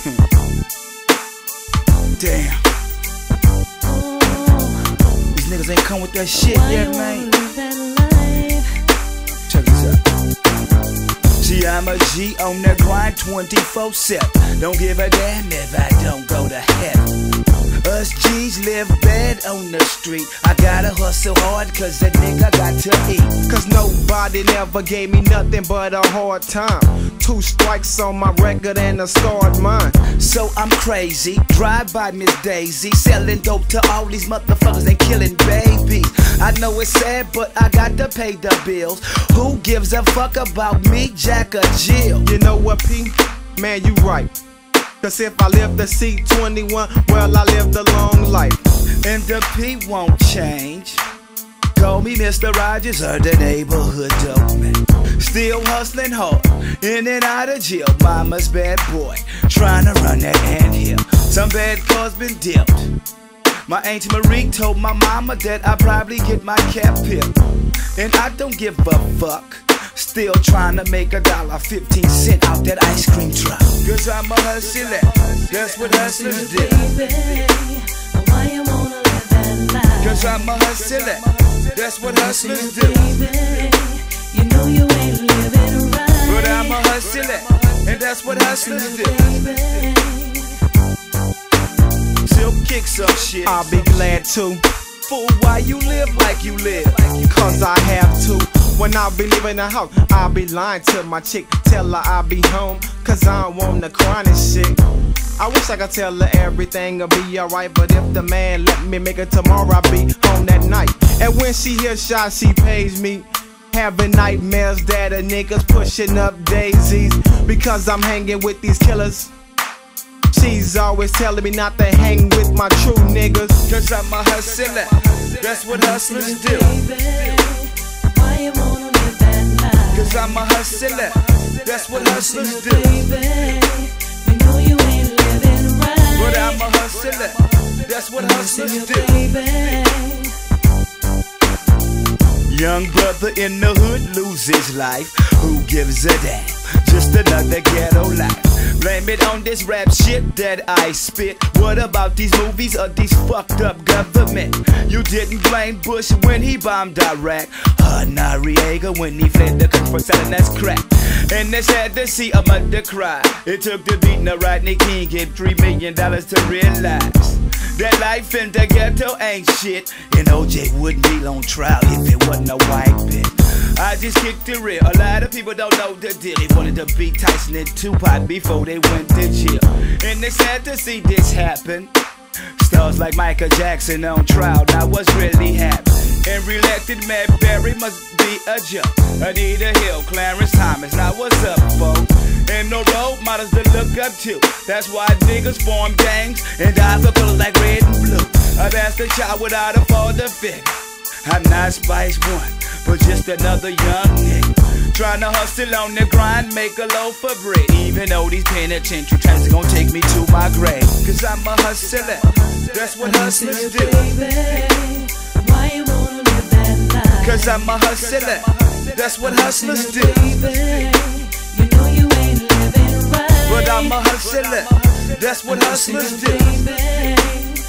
Damn. These niggas ain't come with that shit yet, man. Check this out. See, I'm a G on the grind 24/7. Don't give a damn if I don't go to heaven. Us G's live bad on the street. I gotta hustle hard cause that nigga got to eat. Cause nobody never gave me nothing but a hard time. 2 strikes on my record and a scarred mind. So I'm crazy, drive by Miss Daisy, selling dope to all these motherfuckers and killing babies. I know it's sad, but I got to pay the bills. Who gives a fuck about me, Jack or Jill? You know what, P? Man, you right. Cause if I live to see 21, well, I lived a long life. And the P won't change. Call me Mr. Rogers or the neighborhood dope man. Still hustling hard, in and out of jail. Mama's bad boy, trying to run that anthill. Some bad cars been dipped. My Auntie Marie told my mama that I probably get my cap pipped. And I don't give a fuck. Still trying to make $1.15 out that ice cream truck. Cause I'm a hustler, that's what hustlers do. Cause I'm a hustler, that's what hustlers do. You know you ain't living right. But I'm a hustler, and that's what hustlers do. Silk kicks up shit. I'll be glad to. Fool, why you live like you live? Cause I have to. When I be leaving the house, I'll be lying to my chick, tell her I'll be home, cause I don't want the chronic shit. I wish I could tell her everything'll be alright, but if the man let me make it tomorrow, I'll be home that night. And when she hears shots, she pays me. Having nightmares that a niggas pushing up daisies, because I'm hanging with these killers. She's always telling me not to hang with my true niggas. Cause I'm a hustler, that's what hustlers do. Cause I'm a hustler, that's what hustlers do. You know you ain't living right. But I'm a hustler, that's what hustlers do. Young brother in the hood loses life. Who gives a damn? Just another ghetto life. Blame it on this rap shit that I spit. What about these movies or these fucked up government? You didn't blame Bush when he bombed Iraq, or Noriega when he fled the country for selling us crack. And it's sad to see a mother cry. It took the beating of Rodney King, get $3 million to realize that life in the ghetto ain't shit. And OJ wouldn't be on trial if it wasn't a white bitch. I just kicked it real. A lot of people don't know the deal. They wanted to beat Tyson and Tupac before they went to jail. And it's sad to see this happen. Stars like Michael Jackson on trial. Now what's really happening? And re-elected Matt Berry must be a joke. Anita Hill, Clarence Thomas. Now what's up, folks? And no role models to look up to. That's why niggas form gangs and die for colors like red and blue. A bastard child without a father figure. I'm not Spice One, but just another young nigga trying to hustle on the grind, make a loaf of bread. Even though these penitentiary times are gonna take me to my grave. Cause I'm a hustler, that's what hustlers do. Why you wanna live that life? Cause I'm a hustler, that's what hustlers do. You know you ain't living right. But I'm a hustler, that's what hustlers do.